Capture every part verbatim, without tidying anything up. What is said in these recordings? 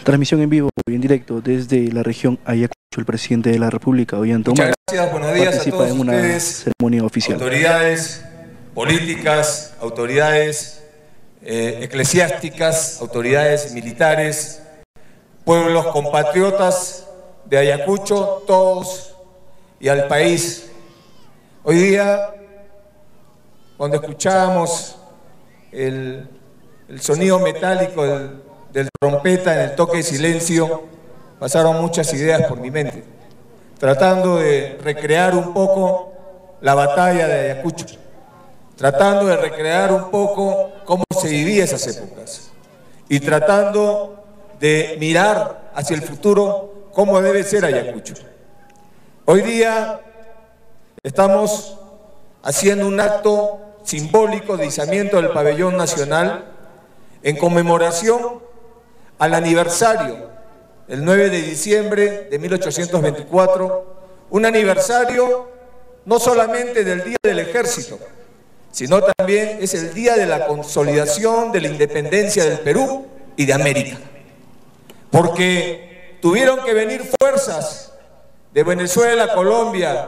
Transmisión en vivo y en directo desde la región Ayacucho. El presidente de la República, Ollanta Humala, Muchas gracias, buenos días participa a todos en una ustedes, ceremonia oficial. Autoridades políticas, autoridades eh, eclesiásticas, autoridades militares, pueblos compatriotas de Ayacucho, todos y al país. Hoy día, cuando escuchábamos el, el sonido metálico del, del trompeta en el toque de silencio, pasaron muchas ideas por mi mente, tratando de recrear un poco la batalla de Ayacucho, tratando de recrear un poco cómo se vivía esas épocas y tratando de mirar hacia el futuro cómo debe ser Ayacucho. Hoy día estamos haciendo un acto simbólico de izamiento del pabellón nacional en conmemoración al aniversario, el nueve de diciembre de mil ochocientos veinticuatro, un aniversario no solamente del Día del Ejército, sino también es el día de la consolidación de la independencia del Perú y de América. Porque tuvieron que venir fuerzas de Venezuela, Colombia,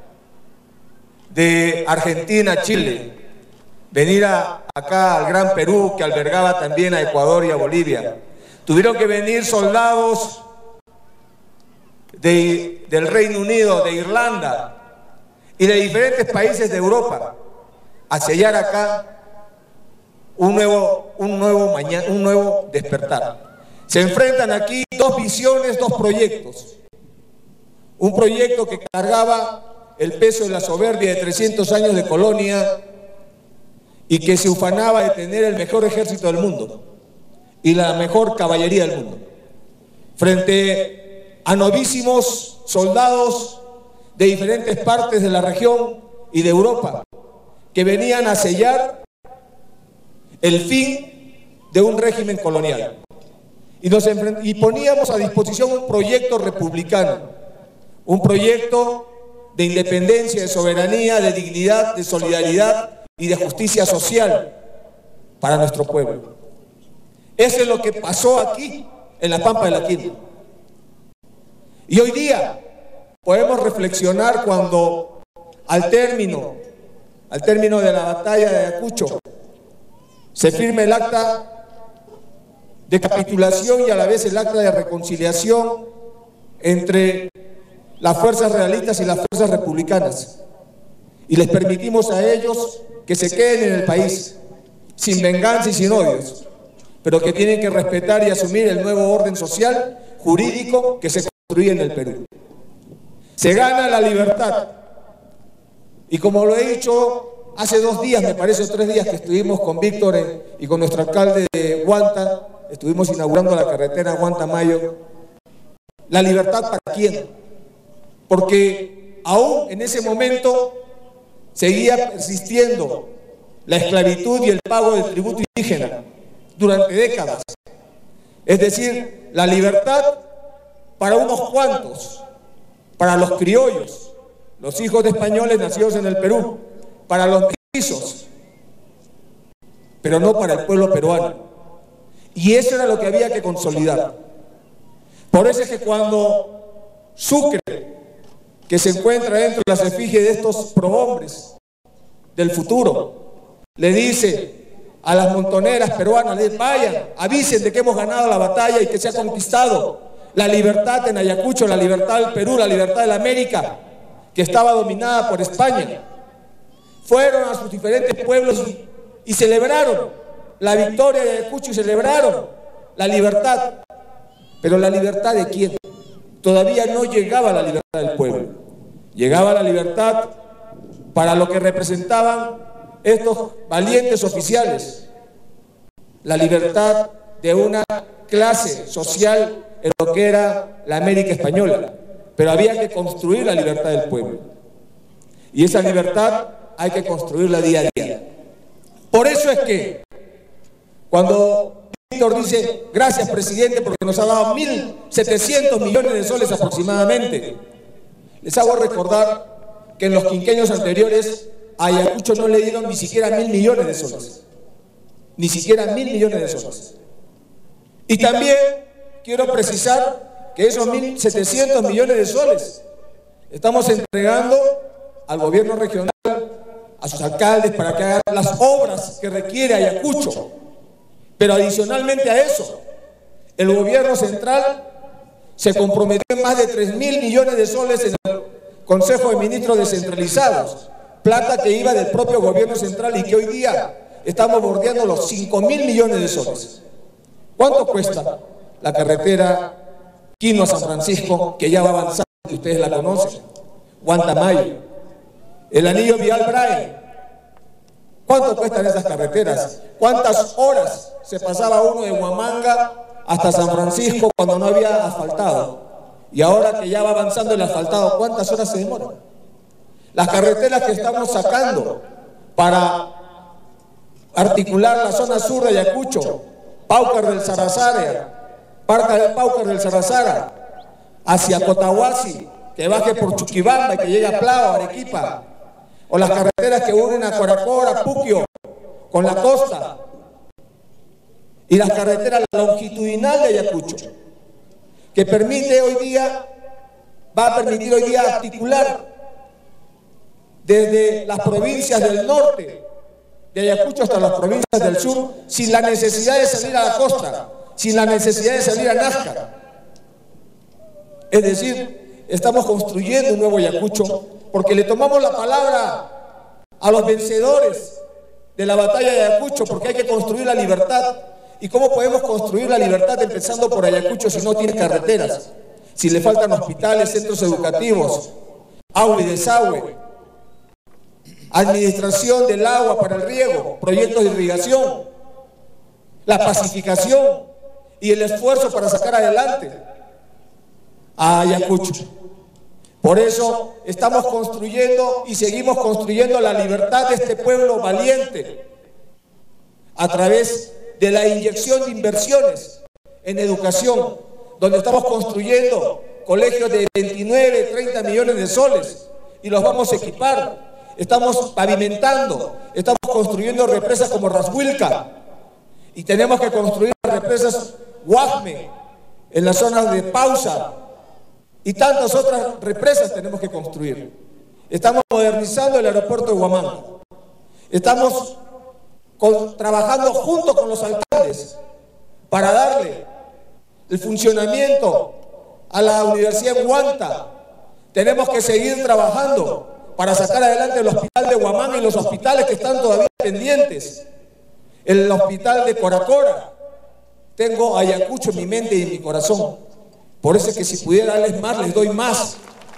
de Argentina, Chile, venir a, acá al Gran Perú, que albergaba también a Ecuador y a Bolivia. Tuvieron que venir soldados de, del Reino Unido, de Irlanda y de diferentes países de Europa a sellar acá un nuevo, un nuevo mañana, un nuevo despertar. Se enfrentan aquí dos visiones, dos proyectos. Un proyecto que cargaba el peso de la soberbia de trescientos años de colonia y que se ufanaba de tener el mejor ejército del mundo y la mejor caballería del mundo, frente a novísimos soldados de diferentes partes de la región y de Europa, que venían a sellar el fin de un régimen colonial. Y, nos y poníamos a disposición un proyecto republicano, un proyecto de independencia, de soberanía, de dignidad, de solidaridad y de justicia social para nuestro pueblo. Eso es lo que pasó aquí, en la Pampa de la Quinta. Y hoy día podemos reflexionar cuando al término, al término de la batalla de Ayacucho, se firme el acta de capitulación y a la vez el acta de reconciliación entre las fuerzas realistas y las fuerzas republicanas. Y les permitimos a ellos que se queden en el país, sin venganza y sin odios, pero que tienen que respetar y asumir el nuevo orden social, jurídico que se construye en el Perú. Se gana la libertad. Y como lo he dicho hace dos días, me parece, o tres días que estuvimos con Víctor y con nuestro alcalde de Huanta, estuvimos inaugurando la carretera Huanta-Mayo. ¿La libertad para quién? Porque aún en ese momento seguía persistiendo la esclavitud y el pago del tributo indígena durante décadas. Es decir, la libertad para unos cuantos, para los criollos, los hijos de españoles nacidos en el Perú, para los mestizos, pero no para el pueblo peruano. Y eso era lo que había que consolidar. Por eso es que cuando Sucre, que se encuentra dentro de las efigies de estos prohombres del futuro, le dice a las montoneras peruanas, les vayan, avisen de que hemos ganado la batalla y que se ha conquistado la libertad en Ayacucho, la libertad del Perú, la libertad de la América, que estaba dominada por España. Fueron a sus diferentes pueblos y, y celebraron la victoria de Ayacucho y celebraron la libertad. Pero ¿la libertad de quién? Todavía no llegaba la libertad del pueblo. Llegaba la libertad para lo que representaban estos valientes oficiales, la libertad de una clase social en lo que era la América española, pero había que construir la libertad del pueblo, y esa libertad hay que construirla día a día. Por eso es que cuando Víctor dice gracias presidente porque nos ha dado mil setecientos millones de soles aproximadamente, les hago recordar que en los quinquenios anteriores a Ayacucho no le dieron ni siquiera mil millones de soles. Ni siquiera mil millones de soles. Y también quiero precisar que esos mil setecientos millones de soles estamos entregando al gobierno regional, a sus alcaldes, para que hagan las obras que requiere Ayacucho. Pero adicionalmente a eso, el gobierno central se comprometió en más de tres mil millones de soles en el Consejo de Ministros descentralizados, plata que iba del propio gobierno central y que hoy día estamos bordeando los cinco mil millones de soles. ¿Cuánto cuesta la carretera Quino a San Francisco, que ya va avanzando, que ustedes la conocen? Guantamayo, el anillo vial Braille. ¿Cuánto cuestan esas carreteras? ¿Cuántas horas se pasaba uno de Huamanga hasta San Francisco cuando no había asfaltado? Y ahora que ya va avanzando el asfaltado, ¿cuántas horas se demoran? Las carreteras que estamos sacando para articular la zona sur de Ayacucho, Paucar del Sarazara, Paucar del Sarazara, hacia Cotahuasi, que baje por Chuquibamba y que llegue a Plao, Arequipa, o las carreteras que unen a Coracora, Puquio, con la costa, y las carreteras longitudinal de Ayacucho, que permite hoy día, va a permitir hoy día articular desde las provincias del norte de Ayacucho hasta las provincias del sur, sin la necesidad de salir a la costa, sin la necesidad de salir a Nazca. Es decir, estamos construyendo un nuevo Ayacucho porque le tomamos la palabra a los vencedores de la batalla de Ayacucho, porque hay que construir la libertad. ¿Y cómo podemos construir la libertad empezando por Ayacucho si no tiene carreteras? Si le faltan hospitales, centros educativos, agua y desagüe, administración del agua para el riego, proyectos de irrigación, la pacificación y el esfuerzo para sacar adelante a Ayacucho. Por eso estamos construyendo y seguimos construyendo la libertad de este pueblo valiente a través de la inyección de inversiones en educación, donde estamos construyendo colegios de veintinueve, treinta millones de soles y los vamos a equipar. Estamos pavimentando, estamos construyendo represas como Rashuilca y tenemos que construir represas Guajme en las zonas de Pausa y tantas otras represas tenemos que construir. Estamos modernizando el aeropuerto de Huamanga. Estamos con, trabajando junto con los alcaldes para darle el funcionamiento a la Universidad de Huanta. Tenemos que seguir trabajando para sacar adelante el hospital de Huamanga y los hospitales que están todavía pendientes. El hospital de Coracora. Tengo Ayacucho en mi mente y en mi corazón. Por eso es que si pudiera darles más, les doy más.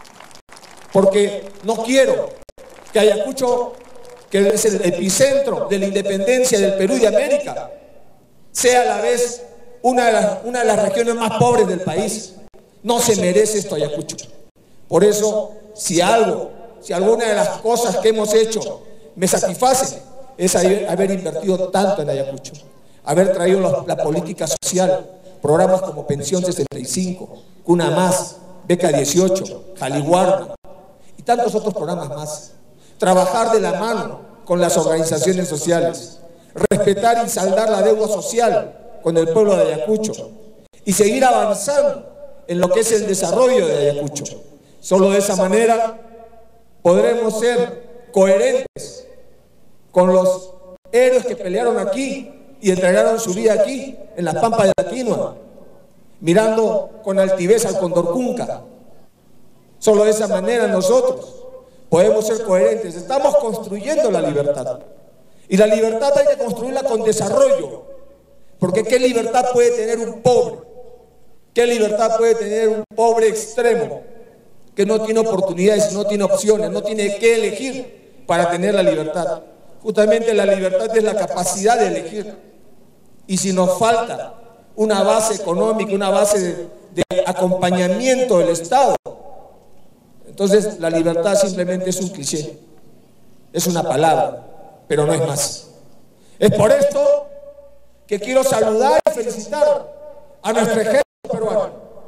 Porque no quiero que Ayacucho, que es el epicentro de la independencia del Perú y de América, sea a la vez una de las, una de las regiones más pobres del país. No se merece esto Ayacucho. Por eso, si algo, si alguna de las cosas que hemos hecho me satisface, es haber, haber invertido tanto en Ayacucho, haber traído la, la política social, programas como Pensión sesenta y cinco, Cuna Más, Beca dieciocho, Jaliguarda y tantos otros programas más. Trabajar de la mano con las organizaciones sociales, respetar y saldar la deuda social con el pueblo de Ayacucho y seguir avanzando en lo que es el desarrollo de Ayacucho. Solo de esa manera podremos ser coherentes con los héroes que pelearon aquí y entregaron su vida aquí, en las pampas de la quinoa, mirando con altivez al Condorcunca. Solo de esa manera nosotros podemos ser coherentes. Estamos construyendo la libertad. Y la libertad hay que construirla con desarrollo. Porque ¿qué libertad puede tener un pobre? ¿Qué libertad puede tener un pobre extremo que no tiene oportunidades, no tiene opciones, no tiene que elegir para tener la libertad? Justamente la libertad es la capacidad de elegir. Y si nos falta una base económica, una base de, de acompañamiento del Estado, entonces la libertad simplemente es un cliché, es una palabra, pero no es más. Es por esto que quiero saludar y felicitar a nuestro ejército peruano,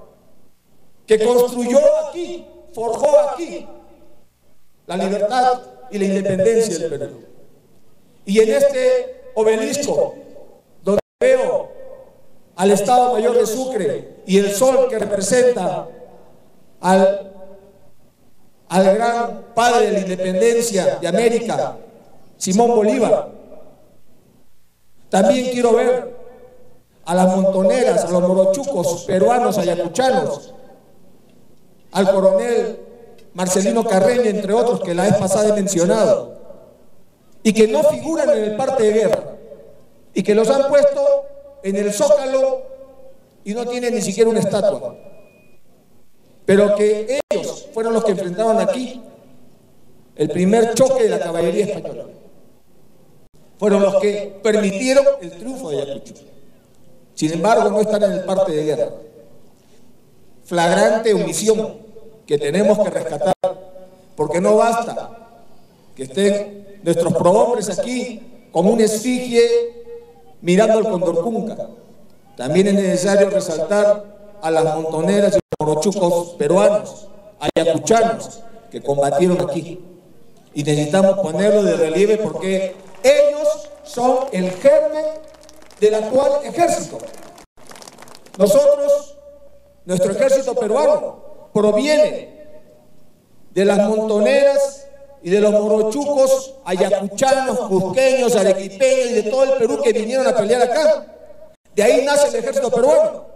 que construyó aquí, forjó aquí la libertad y la independencia del Perú. Y en este obelisco, donde veo al Estado Mayor de Sucre y el sol que representa al, al gran padre de la independencia de América, Simón Bolívar. También quiero ver a las montoneras, a los morochucos peruanos, ayacuchanos, al coronel Marcelino Carreño, entre otros, que la vez pasada he mencionado, y que no figuran en el parte de guerra, y que los han puesto en el Zócalo y no tienen ni siquiera una estatua, pero que ellos fueron los que enfrentaron aquí el primer choque de la caballería española. Fueron los que permitieron el triunfo de Ayacucho. Sin embargo, no están en el parte de guerra. Flagrante omisión que tenemos que rescatar, porque no basta que estén nuestros prohombres aquí como una esfinge mirando al Condorcunca. También es necesario resaltar a las montoneras y los morochucos peruanos, ayacuchanos, que combatieron aquí. Y necesitamos ponerlo de relieve porque ellos son el germen del actual ejército. Nosotros, nuestro ejército peruano, proviene de las montoneras y de los morochucos ayacuchanos, cusqueños, arequipeños y de todo el Perú que vinieron a pelear acá. De ahí nace el ejército peruano.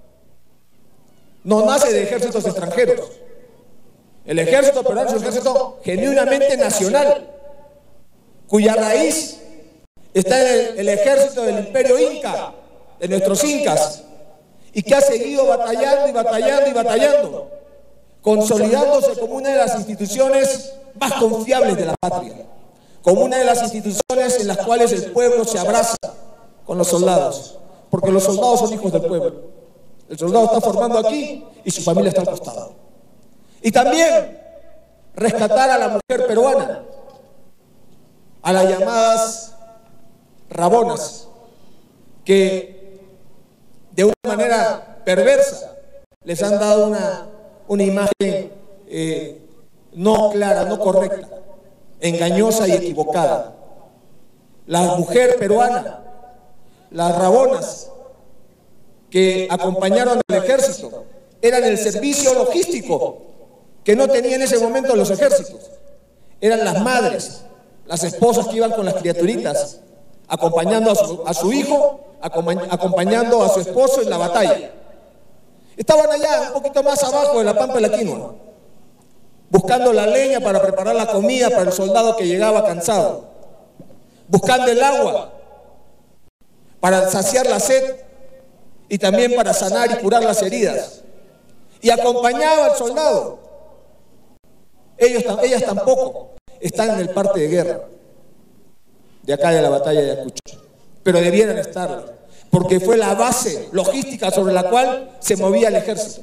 No nace de ejércitos extranjeros. El ejército peruano es un ejército genuinamente nacional, cuya raíz está en el, el ejército del imperio inca, de nuestros incas, y que ha seguido batallando y batallando y batallando, consolidándose como una de las instituciones más confiables de la patria, como una de las instituciones en las cuales el pueblo se abraza con los soldados, porque los soldados son hijos del pueblo. El soldado está formando aquí y su familia está al costado. Y también rescatar a la mujer peruana, a las llamadas rabonas, que de una manera perversa les han dado una, una imagen eh, no clara, no correcta, engañosa y equivocada. La mujer peruana, las rabonas que acompañaron al ejército, eran el servicio logístico que no tenía en ese momento los ejércitos. Eran las madres, las esposas que iban con las criaturitas, acompañando a su, a su hijo, acompañando a su esposo en la batalla. Estaban allá, un poquito más abajo de la Pampa de la Quinoa, buscando la leña para preparar la comida para el soldado que llegaba cansado, buscando el agua para saciar la sed y también para sanar y curar las heridas. Y acompañaba al soldado. Ellos, ellas tampoco están en el parte de guerra de acá de la batalla de Ayacucho, pero debieran estar, porque fue la base logística sobre la cual se movía el ejército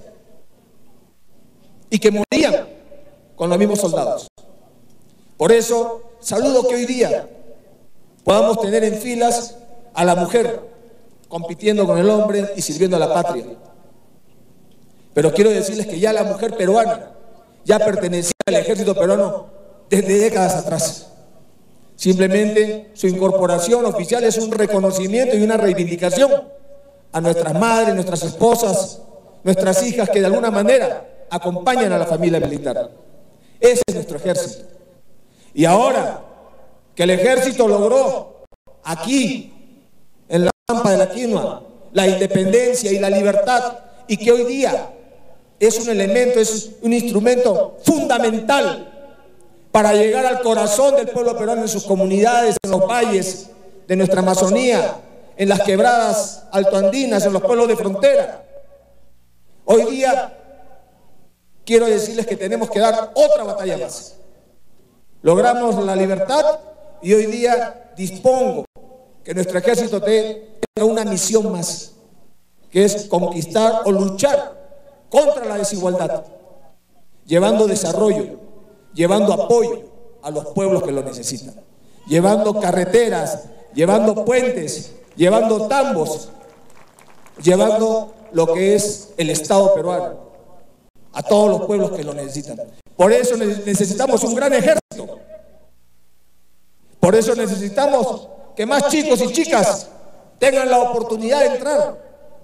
y que morían con los mismos soldados. Por eso saludo que hoy día podamos tener en filas a la mujer compitiendo con el hombre y sirviendo a la patria. Pero quiero decirles que ya la mujer peruana ya pertenecía al ejército peruano desde décadas atrás. Simplemente su incorporación oficial es un reconocimiento y una reivindicación a nuestras madres, nuestras esposas, nuestras hijas que de alguna manera acompañan a la familia militar. Ese es nuestro ejército. Y ahora que el ejército logró aquí, en la Pampa de la Quinoa, la independencia y la libertad, y que hoy día es un elemento, es un instrumento fundamental para llegar al corazón del pueblo peruano, en sus comunidades, en los valles de nuestra Amazonía, en las quebradas altoandinas, en los pueblos de frontera. Hoy día quiero decirles que tenemos que dar otra batalla más. Logramos la libertad y hoy día dispongo que nuestro ejército tenga una misión más, que es conquistar o luchar contra la desigualdad, llevando desarrollo, llevando apoyo a los pueblos que lo necesitan, llevando carreteras, llevando puentes, llevando tambos, llevando lo que es el Estado peruano a todos los pueblos que lo necesitan. Por eso necesitamos un gran ejército. Por eso necesitamos que más chicos y chicas tengan la oportunidad de entrar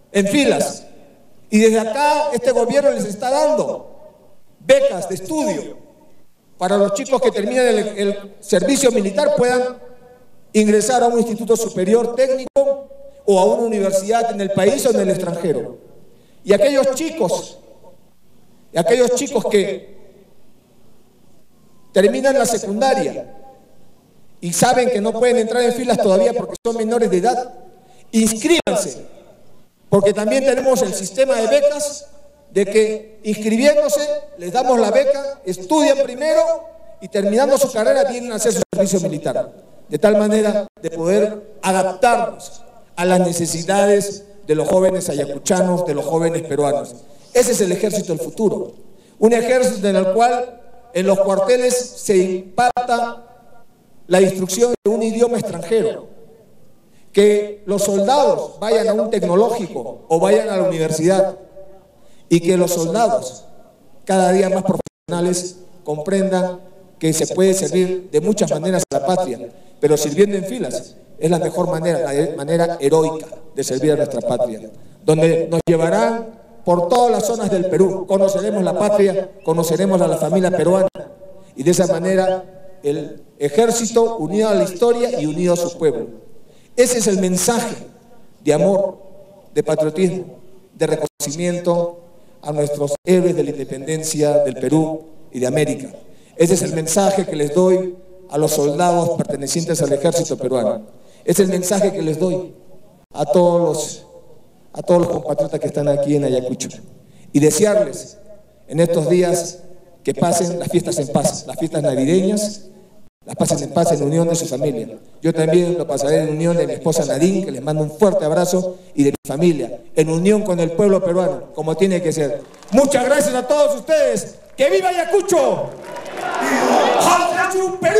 en filas. Y desde acá este gobierno les está dando becas de estudio para los chicos que terminan el, el servicio militar puedan ingresar a un instituto superior técnico o a una universidad en el país o en el extranjero. Y aquellos chicos, y aquellos chicos que terminan la secundaria y saben que no pueden entrar en filas todavía porque son menores de edad, inscríbanse, porque también tenemos el sistema de becas de que inscribiéndose les damos la beca, estudian primero y terminando su carrera vienen a hacer su servicio militar, de tal manera de poder adaptarnos a las necesidades de los jóvenes ayacuchanos, de los jóvenes peruanos. Ese es el ejército del futuro, un ejército en el cual en los cuarteles se imparta la instrucción de un idioma extranjero, que los soldados vayan a un tecnológico o vayan a la universidad y que los soldados cada día más profesionales comprendan que se puede servir de muchas maneras a la patria, pero sirviendo en filas es la mejor manera, la manera heroica de servir a nuestra patria, donde nos llevarán por todas las zonas del Perú, conoceremos la patria, conoceremos a la familia peruana y de esa manera el ejército unido a la historia y unido a su pueblo. Ese es el mensaje de amor, de patriotismo, de reconocimiento a nuestros héroes de la independencia del Perú y de América. Ese es el mensaje que les doy a los soldados pertenecientes al ejército peruano. Ese es el mensaje que les doy a todos los, a todos los compatriotas que están aquí en Ayacucho. Y desearles en estos días que pasen las fiestas en paz, las fiestas navideñas, las pasen en paz en unión de su familia. Yo también lo pasaré en unión de mi esposa Nadine, que les mando un fuerte abrazo, y de mi familia, en unión con el pueblo peruano, como tiene que ser. Muchas gracias a todos ustedes. ¡Que viva Ayacucho! ¡Ayacucho, Perú!